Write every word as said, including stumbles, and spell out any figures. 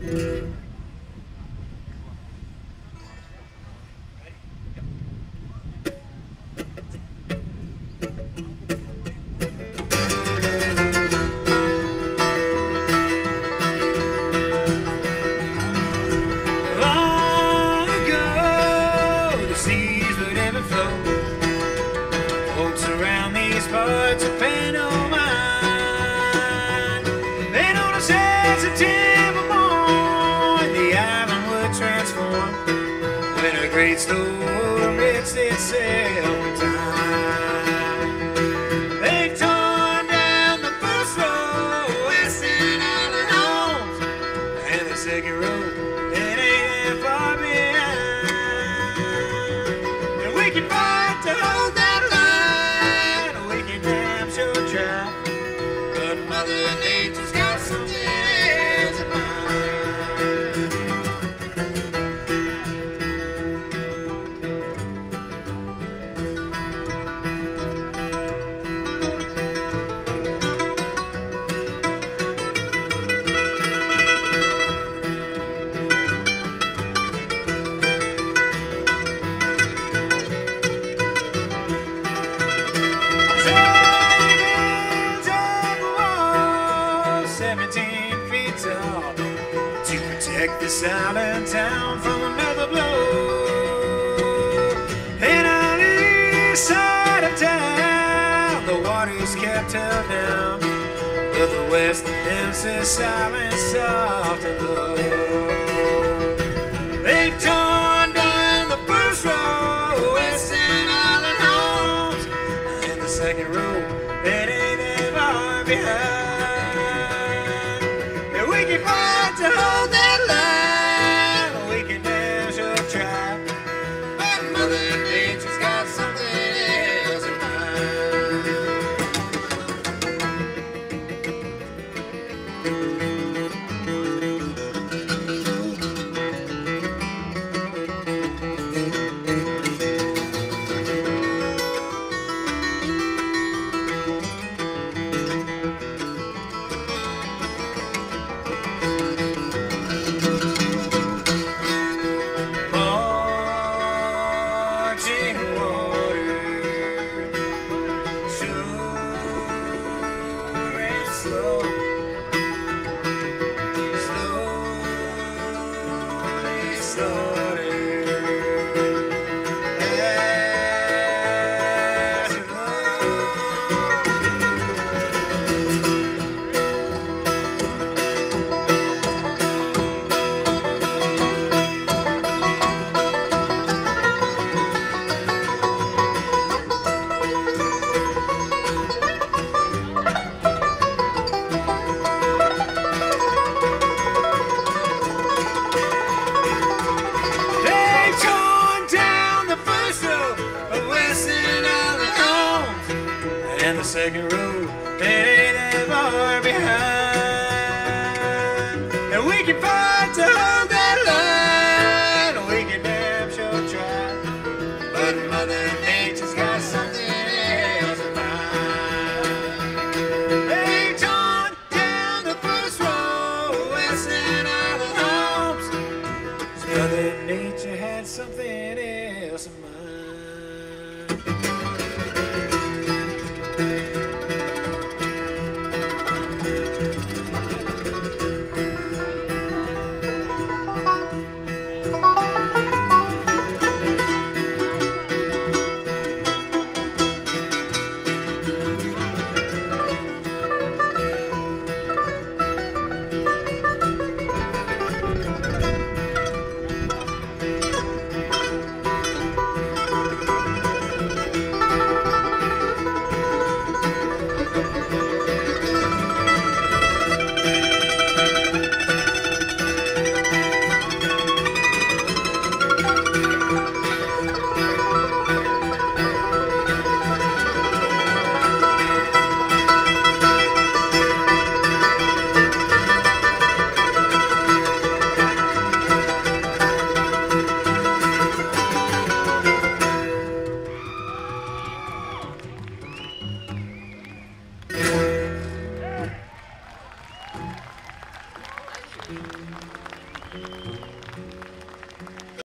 Parts of pain on mine. Then on a sad September morn, the island would transform when a great storm mixed itself with time. They've torn down the first row, West End Island homes, and the second row, it ain't that far behind. And we can fight to hold that try, but Mother Nature's got something else in seventeen feet tall, to protect this island town from another blow. And on the east side of town, the water's kept held down, but the west ends this island soft and low. They've torn down the first row, West End Island homes, and the second row, it ain't that far behind. We can fight to hold that line, we can damn sure try, but Mother Nature's got something else in slow, slowly, slowly, as it and the second row, it ain't that far behind. And we can fight to hold that line, we can damn sure try, but Mother Nature's got something else in mind. They torn down the first row, West End Island homes, so Mother Nature had something else in mind. Thank you.